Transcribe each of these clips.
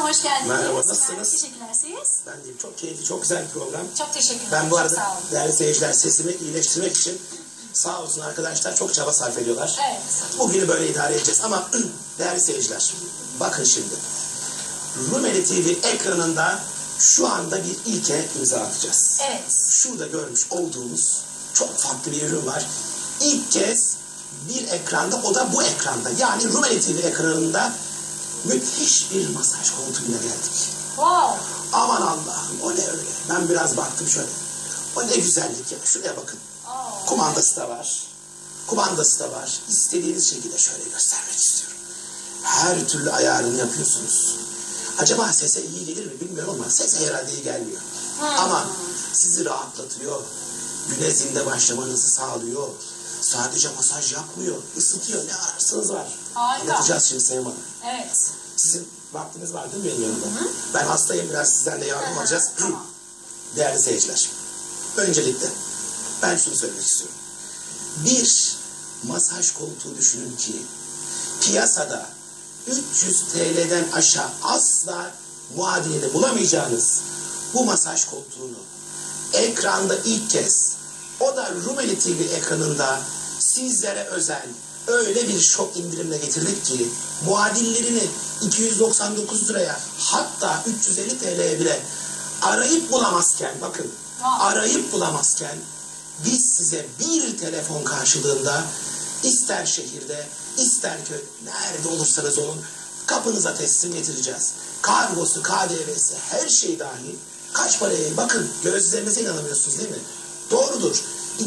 hoş geldiniz. Merhaba, nasılsınız? Teşekkürler, siz? Ben deyim, çok keyifli, çok güzel bir program. Çok teşekkürler. Ben bu arada sağ olun. değerli seyirciler, sesimi iyileştirmek için sağ olsun arkadaşlar çok çaba sarf ediyorlar. Evet. Bugünü böyle idare edeceğiz ama değerli seyirciler, bakın şimdi. Rumeli TV ekranında şu anda bir ilke imza atacağız. Evet. Şurada görmüş olduğumuz çok farklı bir ürün var. İlk kez bir ekranda, o da bu ekranda. Yani Rumeli TV ekranında müthiş bir masaj koltuğuyla geldik. Wow. Aman Allah'ım, o ne öyle? Ben biraz baktım şöyle. O ne güzellik ya. Şuraya bakın. Oh. Kumandası da var. Kumandası da var. İstediğiniz şekilde şöyle göstermek istiyorum. Her türlü ayarını yapıyorsunuz. Acaba sese iyi gelir mi bilmiyorum ama sese herhalde iyi gelmiyor. Ama sizi rahatlatıyor. Güne zinde başlamanızı sağlıyor. Sadece masaj yapmıyor. Isıtıyor. Ne ararsanız var. Harika. Anlatacağız şimdi Sayın Hanım. Evet. Sizin vaktiniz var değil mi benim yanımda? Ben hastayım, biraz sizden de yardım alacağız. Tamam. Değerli seyirciler, öncelikle ben şunu söylemek istiyorum. Bir masaj koltuğu düşünün ki piyasada 300 TL'den aşağı asla muadilini bulamayacağınız bu masaj koltuğunu ekranda ilk kez, o da Rumeli TV ekranında sizlere özel öyle bir şok indirimle getirdik ki muadillerini 299 liraya, hatta 350 TL'ye bile arayıp bulamazken, bakın arayıp bulamazken biz size bir telefon karşılığında ister şehirde ister köy, nerede olursanız olun kapınıza teslim getireceğiz. Kargosu, KDV'si, her şey dahil. Kaç paraya? Bakın, gözlerinize inanamıyorsunuz değil mi? Doğrudur.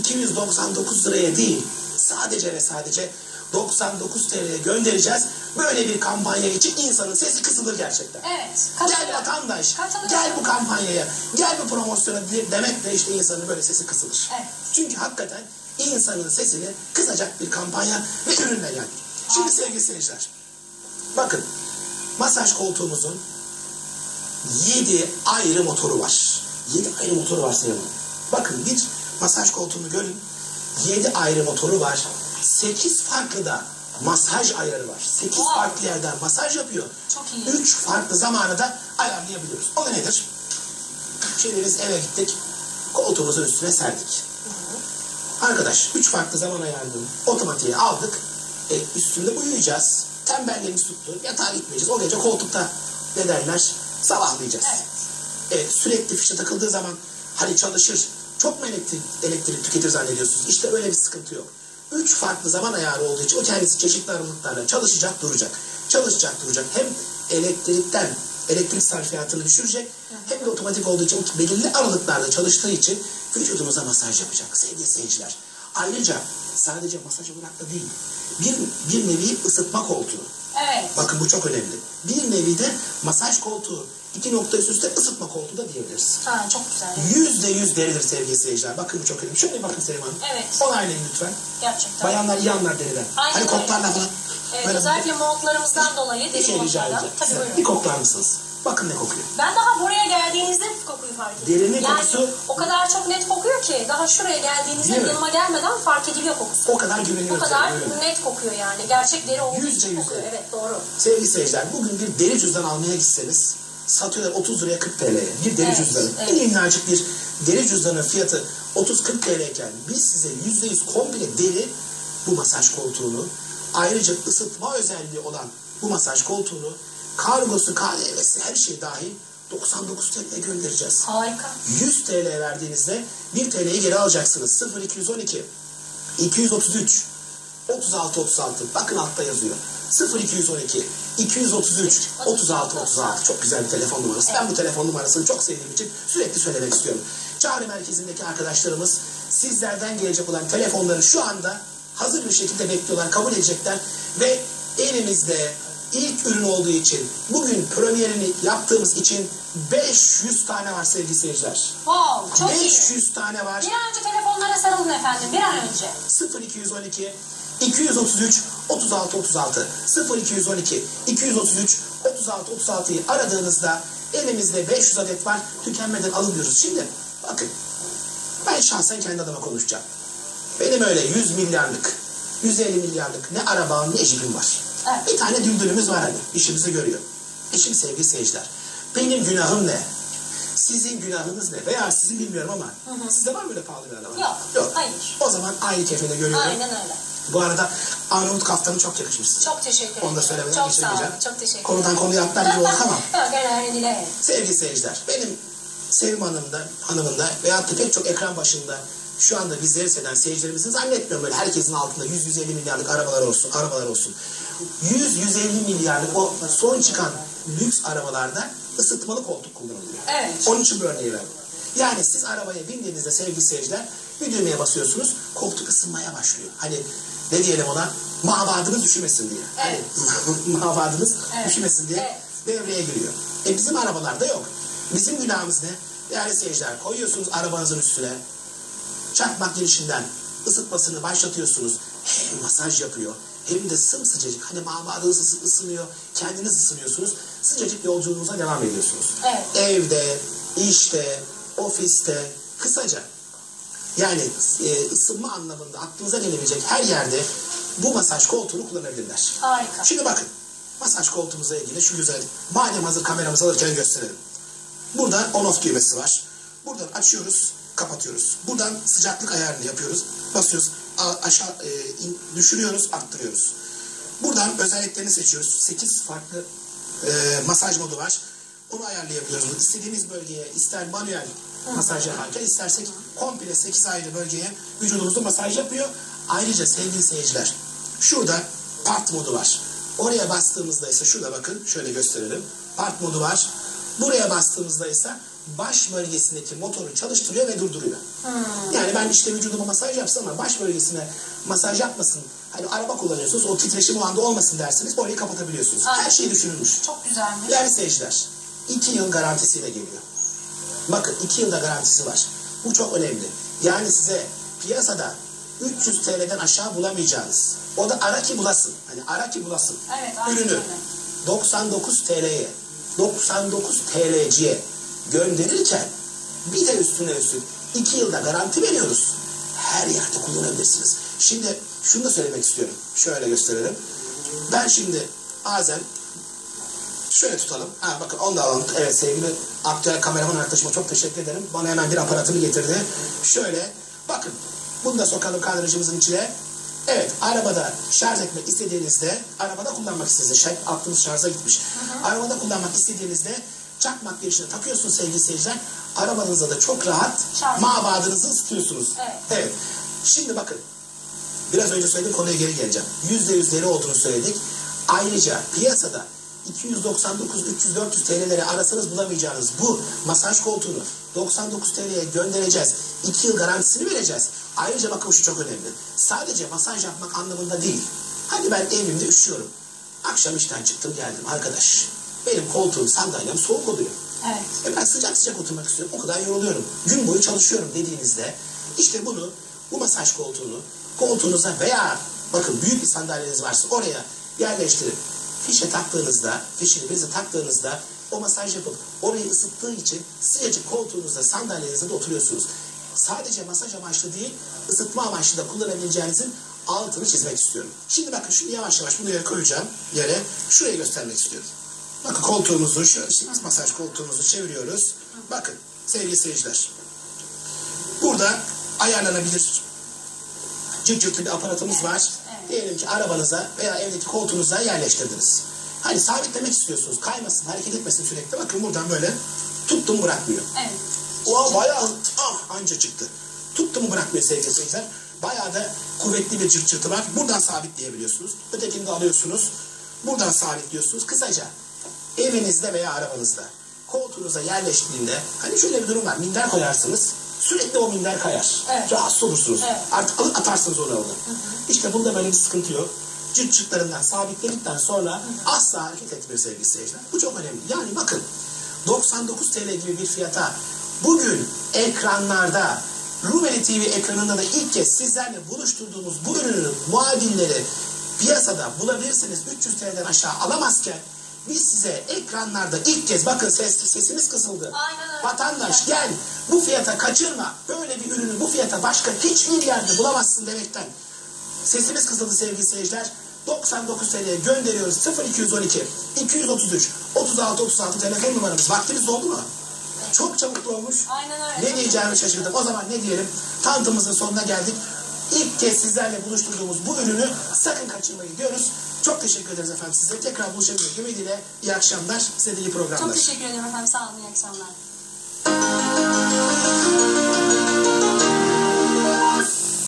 299 liraya değil, sadece ve sadece 99 TL'ye göndereceğiz. Böyle bir kampanya için insanın sesi kısılır gerçekten. Evet. Gel vatandaş, gel bu kampanyaya, gel bu promosyona demek de işte insanın böyle sesi kısılır. Evet. Çünkü hakikaten insanın sesini kısacak bir kampanya ve ürünle geldik. Şimdi sevgili seyirciler, bakın masaj koltuğumuzun 7 ayrı motoru var. 7 ayrı motoru var Sayın Hanım. Bakın bir masaj koltuğunu görün. 7 ayrı motoru var. 8 farklı da masaj ayarı var. 8 farklı yerden masaj yapıyor. Çok iyi. 3 farklı zamanı da ayarlayabiliyoruz. O da nedir? Şimdi biz eve gittik. Koltuğumuzun üstüne serdik. Arkadaş 3 farklı zaman ayarını otomatiğe aldık. Üstünde uyuyacağız. Tembelliğimiz tuttu. Yatağa gitmeyeceğiz. O gece koltukta ne derler? Sabahlayacağız. Evet. Sürekli fişe takıldığı zaman hani çalışır. Çok mu elektrik tüketir zannediyorsunuz? İşte öyle bir sıkıntı yok. 3 farklı zaman ayarı olduğu için o kendisi çeşitli aralıklarla çalışacak, duracak. Çalışacak, duracak. Hem elektrik sarfiyatını düşürecek, hem de otomatik olduğu için belirli aralıklarda çalıştığı için vücudumuza masaj yapacak sevgili seyirciler. Ayrıca sadece masaj olarak da değil, bir nevi ısıtma koltuğu. Evet. Bakın bu çok önemli. Bir nevi de masaj koltuğu. 2 nokta üstte ısıtma koltuğu da diyebiliriz. Ha, çok güzel. %100 deridir sevgili seyirciler. Bakın bu çok önemli. Şöyle bakın Selim Hanım. Evet. Onaylayın lütfen. Gerçekten. Bayanlar iyi anlar deriden. Aynen Hani öyle. koklarlar falan. Evet, Böyle özellikle montlarımızdan dolayı bir şey deri rica montlardan. edeceğim. Tabii Size buyurun. bir koklar mısınız? Bakın ne kokuyor. Ben daha buraya geldiğinizde kokuyu fark ettim. Derinin yani kokusu- o kadar çok net kokuyor ki daha şuraya geldiğinizde Değil mi? yanıma gelmeden fark ediliyor kokusu. O kadar güveniyoruz. O kadar yani, öyle. net kokuyor yani. Gerçek deri olduğu Yüzde için yüz kokuyor. evet. Evet, doğru. Sevgili seyirciler, bugün bir deri cüzdan almaya gitseniz satıyorlar 30 liraya 40 TL'ye. Bir deri Evet, cüzdanı. evet. En minnacık bir deri cüzdanın fiyatı 30-40 TL iken biz size %100 komple deri bu masaj koltuğunu, ayrıca ısıtma özelliği olan bu masaj koltuğunu, kargosu, KDV'si, her şey dahil 99 TL'ye göndereceğiz. Harika. 100 TL verdiğinizde 1 TL'yi geri alacaksınız. 0212 233 36 36. Bakın altta yazıyor. 0212 233 36 36. Çok güzel bir telefon numarası. Ben bu telefon numarasını çok sevdiğim için sürekli söylemek istiyorum. Çağrı merkezindeki arkadaşlarımız sizlerden gelecek olan telefonları şu anda hazır bir şekilde bekliyorlar, kabul edecekler ve elimizde ilk ürün olduğu için, bugün premierini yaptığımız için 500 tane var sevgili seyirciler. Wow, çok iyi. 500 tane var. Bir an önce telefonlara sarılın efendim. Bir an önce. 0212 233 36 36 0212 233 36 36'yı aradığınızda elimizde 500 adet var. Tükenmeden alıyoruz. Şimdi bakın, ben şahsen kendi adıma konuşacağım. Benim öyle 100 milyarlık, 150 milyarlık ne arabam ne jipim var. Evet. Bir tane düldülümüz var hani, işimizi görüyor. Şimdi sevgili seyirciler, benim günahım ne? Sizin günahınız ne? Veya sizin bilmiyorum ama sizde var mı böyle pahalı bir araba? Yok. Hayır. O zaman aynı kefede görüyorum. Aynen öyle. Bu arada Arnavut kaftanı çok yakışmış size. Çok teşekkür ederim. Onu da söylemeden çok geçemeyeceğim. Sağ olun. Çok teşekkür ederim. Konudan konuya atlar gibi olduk ama. Yok önemli değil. Sevgili seyirciler, benim Sevim hanımında veyahut da pek çok ekran başında şu anda bizleri seyreden seyircilerimizin zannetmiyorum böyle herkesin altında 100-150 milyarlık arabalar olsun. 100-150 milyarlık o son çıkan lüks arabalarda ısıtmalı koltuk kullanılıyor. Evet. Onun için bu örneği verdim. Yani siz arabaya bindiğinizde sevgili seyirciler bir düğmeye basıyorsunuz, koltuk ısınmaya başlıyor. Hani ne diyelim ona? Mabadınız üşümesin diye. Evet. Hani, mabadınız üşümesin diye Evet. devreye giriyor. Bizim arabalarda yok. Bizim günahımız ne? Değerli seyirciler, koyuyorsunuz arabanızın üstüne, çakmak girişinden ısıtmasını başlatıyorsunuz. Hem masaj yapıyor hem de sımsıcacık. Hani mabadınız ısınıyor, kendiniz ısınıyorsunuz. Sıcacık yolculuğunuza devam ediyorsunuz. Evet. Evde, işte, ofiste, kısaca. Yani ısınma anlamında aklınıza gelebilecek her yerde bu masaj koltuğunu kullanabilirler. Harika. Şimdi bakın, masaj koltuğumuzla ilgili şu güzel, madem hazır kameramızı alırken gösterelim. Burada on-off düğmesi var. Buradan açıyoruz, kapatıyoruz. Buradan sıcaklık ayarını yapıyoruz. Basıyoruz, aşağı düşürüyoruz, arttırıyoruz. Buradan özelliklerini seçiyoruz. 8 farklı masaj modu var. Onu ayarlayabiliyoruz. İstediğimiz bölgeye ister manuel masaj yaparken istersek komple 8 ayrı bölgeye vücudumuzu masaj yapıyor. Ayrıca sevgili seyirciler, şurada part modu var. Oraya bastığımızda ise şurada bakın şöyle gösterelim. Part modu var. Buraya bastığımızda ise baş bölgesindeki motoru çalıştırıyor ve durduruyor. Yani ben işte vücuduma masaj yapsam ama baş bölgesine masaj yapmasın. Hani araba kullanıyorsunuz, o titreşim o anda olmasın derseniz orayı kapatabiliyorsunuz. Aynen. Her şey düşünülmüş. Çok güzelmiş. Değerli seyirciler, 2 yıl garantisiyle geliyor. Bakın 2 yılda garantisi var. Bu çok önemli. Yani size piyasada 300 TL'den aşağı bulamayacağınız, o da ara ki bulasın. Hani ara ki bulasın. Evet, aynen ürünü öyle. 99 TL'ye, 99 TL'ciye gönderirken bir de üstüne üstlük 2 yılda garanti veriyoruz. Her yerde kullanabilirsiniz. Şimdi şunu da söylemek istiyorum. Şöyle gösterelim. Ben şimdi bazen şöyle tutalım. Bakın onu da alalım. Evet sevgili aktüel kameraman arkadaşıma çok teşekkür ederim. Bana hemen bir aparatını getirdi. Şöyle bakın. Bunu da sokalım kadrajımızın içine. Evet, arabada şarj etmek istediğinizde, arabada kullanmak istediğinizde, aklınız şarja gitmiş. Arabada kullanmak istediğinizde çakmak girişine takıyorsunuz sevgili seyirciler. Arabanızda da çok rahat mabadınızı ısıtıyorsunuz. Evet. Şimdi bakın, biraz önce söylediğim konuya geri geleceğim. %100 deri olduğunu söyledik. Ayrıca piyasada 299, 300, 400 TL'lere arasanız bulamayacağınız bu masaj koltuğunu 99 TL'ye göndereceğiz. 2 yıl garantisini vereceğiz. Ayrıca bakın şu çok önemli. Sadece masaj yapmak anlamında değil. Hadi ben evimde üşüyorum. Akşam işten çıktım geldim. Arkadaş benim koltuğum, sandalyem soğuk oluyor. Evet. Ben sıcak sıcak oturmak istiyorum. O kadar yoruluyorum. Gün boyu çalışıyorum dediğinizde işte bu masaj koltuğunuza veya bakın büyük bir sandalyeniz varsa oraya yerleştirip fişini prize taktığınızda o masaj yapıp orayı ısıttığı için sıcacık koltuğunuzda, sandalyenizde de oturuyorsunuz. Sadece masaj amaçlı değil, ısıtma amaçlı da kullanabileceğinizin altını çizmek istiyorum. Şimdi bakın şunu yavaş yavaş bunu yere koyacağım. Şurayı göstermek istiyorum. Bakın koltuğumuzu, masaj koltuğumuzu çeviriyoruz. Bakın sevgili seyirciler. Burada ayarlanabilir cırt cırtlı bir aparatımız var. Diyelim ki arabanıza veya evdeki koltuğunuza yerleştirdiniz. Hani sabitlemek istiyorsunuz. Kaymasın, hareket etmesin sürekli. Bakın buradan böyle tuttum bırakmıyor. Evet. O bayağı anca çıktı. Tuttum bırakmıyor sevgili seyirciler. Bayağı da kuvvetli bir cırt cırtı var. Buradan sabitleyebiliyorsunuz. Ötekini de alıyorsunuz. Buradan sabitliyorsunuz. Kısaca evinizde veya arabanızda koltuğunuza yerleştiğinde hani şöyle bir durum var. Minder koyarsınız. Sürekli o minder kayar. Evet. Rahatsız olursunuz. Evet. Artık alıp atarsınız onu orada. İşte bunda böyle bir sıkıntı yok. Cırt cırtlarından sabitledikten sonra asla hareket etmiyor sevgili seyirciler. Bu çok önemli. Yani bakın 99 TL gibi bir fiyata bugün ekranlarda Rumeli TV ekranında da ilk kez sizlerle buluşturduğumuz bu ürünün muadilleri piyasada bulabilirsiniz. 300 TL'den aşağı alamazken biz size ekranlarda ilk kez bakın sesimiz kısıldı. Aynen. Vatandaş gel bu fiyata kaçırma. Böyle bir ürünü bu fiyata başka hiçbir yerde bulamazsın demekten. Sesimiz kısıldı sevgili seyirciler. 99 TL'ye gönderiyoruz. 0212 233 36 telefon numaramız. Vaktimiz oldu mu? Çok çabuk dolmuş. Aynen öyle. Ne diyeceğimi şaşırdım. O zaman ne diyelim? Tanıtımımızın sonuna geldik. İlk kez sizlerle buluşturduğumuz bu ürünü sakın kaçırmayın diyoruz. Çok teşekkür ederiz efendim size. Tekrar buluşabilmek ümidiyle iyi akşamlar. Size de iyi programlar. Çok teşekkür ederim efendim. Sağ olun. İyi akşamlar.